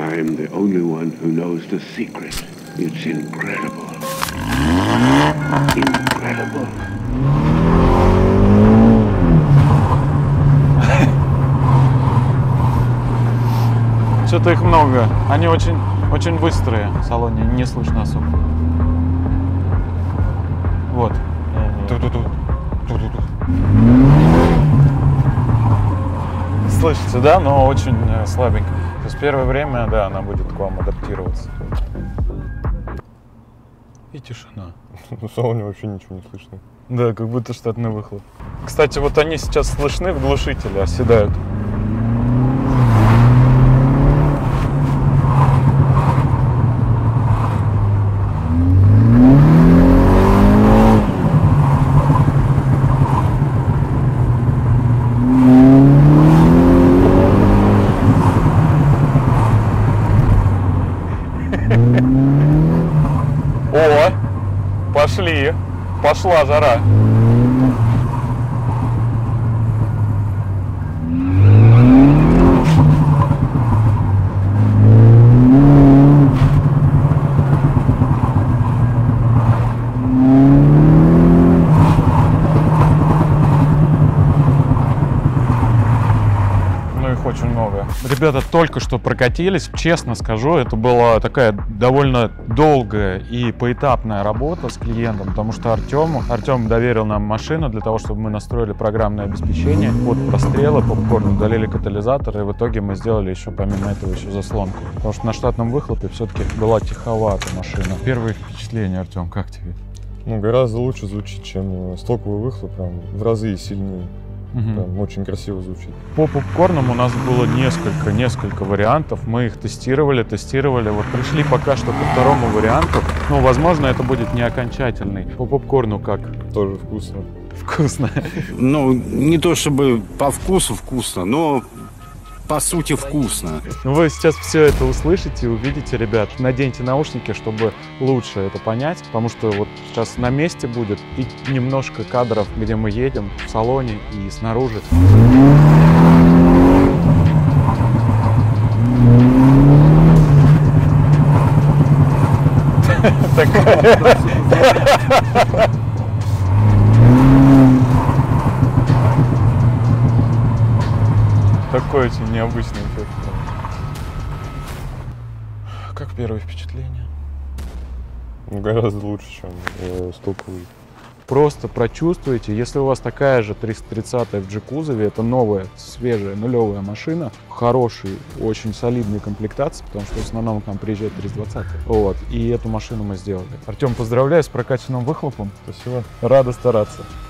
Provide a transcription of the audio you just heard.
I'm the only one who knows the secret. It's incredible. Incredible. Что-то их много. Они очень быстрые в салоне, не слышно особо. Вот. Слышите, да? Но очень слабенько. То есть первое время, да, она будет к вам адаптироваться. И тишина. В салоне вообще ничего не слышно. Да, как будто штатный выхлоп. Кстати, вот они сейчас слышны в глушителе, оседают. О, пошли, пошла жара. Очень много. Ребята только что прокатились, честно скажу, это была такая довольно долгая и поэтапная работа с клиентом, потому что Артем доверил нам машину для того, чтобы мы настроили программное обеспечение под прострелы, попкорн, удалили катализатор, и в итоге мы сделали еще помимо этого еще заслонку, потому что на штатном выхлопе все-таки была тиховата машина. Первые впечатления, Артем, как тебе? Ну, гораздо лучше звучит, чем стоковый выхлоп, прям в разы сильнее. Прям очень красиво звучит. По попкорнам у нас было несколько вариантов. Мы их тестировали. Вот пришли пока что ко второму варианту. Ну, возможно, это будет не окончательный. По попкорну как? Тоже вкусно. Вкусно. Ну, не то чтобы по вкусу вкусно, но по сути вкусно. Вы сейчас все это услышите, увидите, ребят. Наденьте наушники, чтобы лучше это понять, потому что вот сейчас на месте будет и немножко кадров, где мы едем в салоне и снаружи. Такой очень необычный эффект. Как первое впечатление? Гораздо лучше, чем стоковый. Просто прочувствуйте, если у вас такая же 330 в G-кузове, это новая, свежая, нулевая машина, хороший, очень солидной комплектации, потому что в основном к нам приезжает 320. Вот, и эту машину мы сделали. Артем, поздравляю с прокачанным выхлопом. Спасибо. Рада стараться.